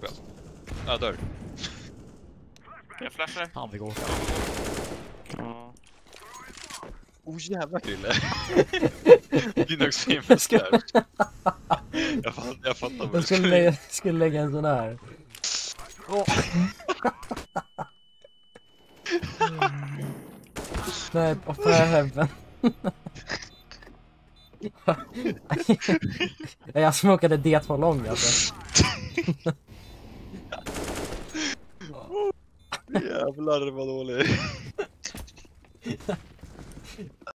HP. Jag dör. Jag flashar. Fan vi går. Ja. Oh jävlar Krille. Linux famous där. Jag fattar vad Jag skulle lägga en sån här. Nej, på heaven. Jag smokade D2 lång alltså. Jävlar vad dålig.